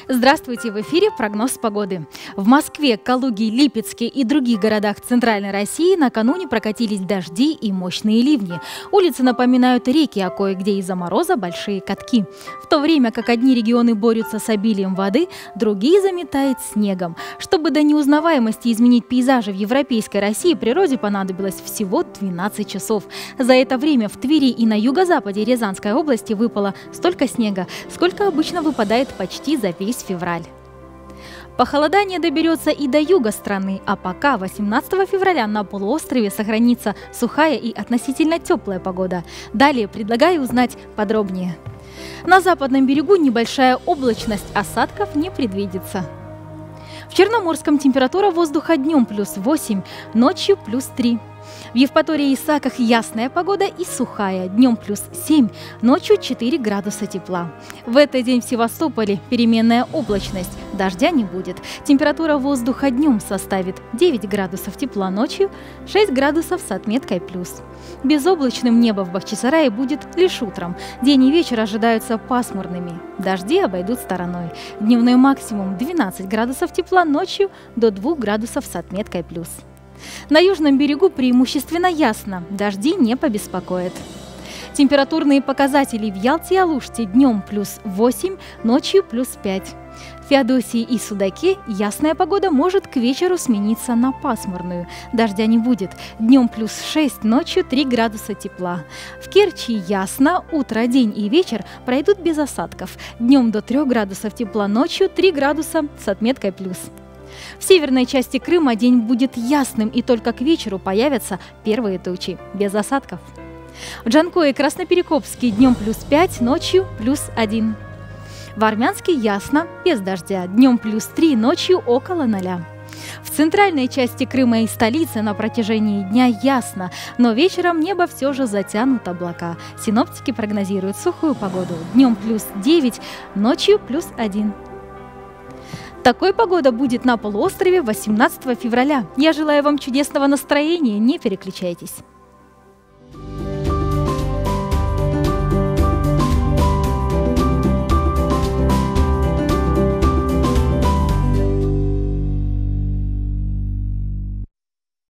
Здравствуйте! В эфире прогноз погоды. В Москве, Калуге, Липецке и других городах Центральной России накануне прокатились дожди и мощные ливни. Улицы напоминают реки, а кое-где из-за мороза большие катки. В то время как одни регионы борются с обилием воды, другие заметает снегом. Чтобы до неузнаваемости изменить пейзажи в европейской России, природе понадобилось всего 12 часов. За это время в Твери и на юго-западе Рязанской области выпало столько снега, сколько обычно выпадает почти за весь февраль. Похолодание доберется и до юга страны, а пока 18 февраля на полуострове сохранится сухая и относительно теплая погода. Далее предлагаю узнать подробнее. На западном берегу небольшая облачность, осадков не предвидится. В Черноморском температура воздуха днем +8, ночью +3. В Евпатории и Саках ясная погода и сухая, днем +7, ночью 4 градуса тепла. В этот день в Севастополе переменная облачность, дождя не будет. Температура воздуха днем составит 9 градусов тепла, ночью 6 градусов с отметкой плюс. Безоблачным небо в Бахчисарае будет лишь утром. День и вечер ожидаются пасмурными. Дожди обойдут стороной. Дневной максимум 12 градусов тепла, ночью до 2 градусов с отметкой плюс. На южном берегу преимущественно ясно, дожди не побеспокоят. Температурные показатели в Ялте и Алуште днем +8, ночью +5. В Феодосии и Судаке ясная погода может к вечеру смениться на пасмурную. Дождя не будет. Днем +6, ночью 3 градуса тепла. В Керчи ясно, утро, день и вечер пройдут без осадков. Днем до 3 градусов тепла, ночью 3 градуса с отметкой плюс. В северной части Крыма день будет ясным, и только к вечеру появятся первые тучи, без осадков. В Джанкое и Красноперекопске днем +5, ночью +1. В Армянске ясно, без дождя, днем +3, ночью около 0. В центральной части Крыма и столицы на протяжении дня ясно, но вечером небо все же затянут облака. Синоптики прогнозируют сухую погоду, днем +9, ночью +1. Такой погода будет на полуострове 18 февраля. Я желаю вам чудесного настроения, не переключайтесь.